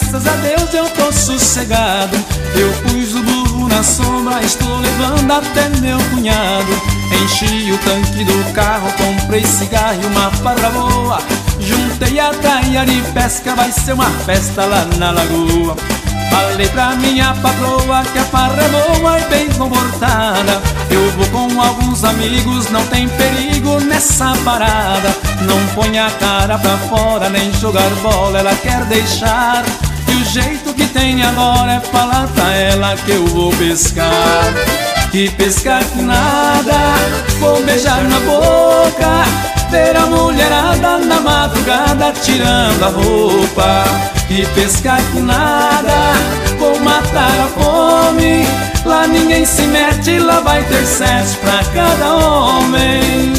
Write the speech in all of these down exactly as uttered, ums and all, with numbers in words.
graças a Deus eu tô sossegado. Eu pus o burro na sombra, estou levando até meu cunhado. Enchi o tanque do carro, comprei cigarro e uma farra boa. Juntei a traia de pesca, vai ser uma festa lá na lagoa. Falei pra minha patroa que a farra é boa e bem comportada. Eu vou com alguns amigos, não tem perigo nessa parada. Não põe a cara pra fora, nem jogar bola, ela quer deixar. E o jeito que tem agora é falar pra ela que eu vou pescar. Que pescar que nada, vou beijar na boca, ver a mulherada na madrugada tirando a roupa. Que pescar que nada, vou matar a fome. Lá ninguém se mete, lá vai ter sete pra cada homem.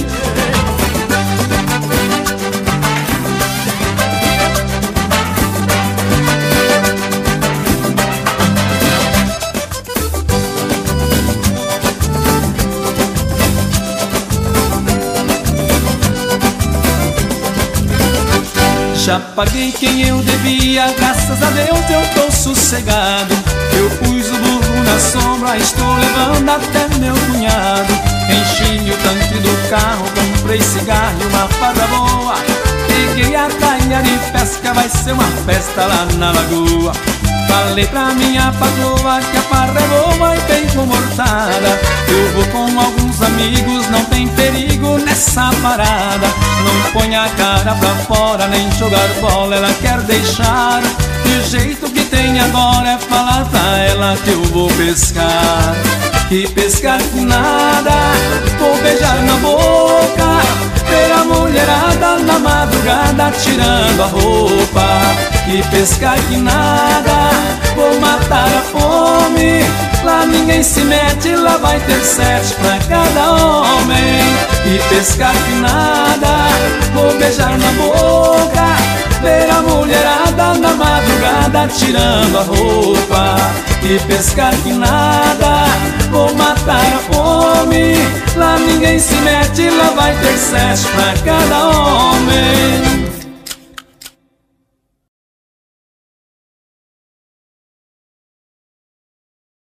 Já paguei quem eu devia, graças a Deus eu tô sossegado. Eu pus o burro na sombra, estou levando até meu cunhado. Enchi o tanque do carro, comprei cigarro e uma farra boa. Peguei a traia de pesca, vai ser uma festa lá na lagoa. Falei pra minha patroa que a farra é boa e bem comportada. Eu vou com alguns amigos, não tem perigo nessa parada. Não põe a cara pra fora, nem jogar bola, ela quer deixar. E o jeito que tem agora é falar pra ela que eu vou pescar. Que pescar que nada, vou beijar na boca, ver a mulherada na madrugada tirando a roupa. Que pescar que nada, vou matar a fome. Lá ninguém se mete, lá vai ter sete pra cada homem. Que pescar que nada, vou beijar na boca, ver a mulherada na madrugada tirando a roupa. Que pescar que nada, vou matar a fome. Lá ninguém se mete, lá vai ter sete pra cada homem.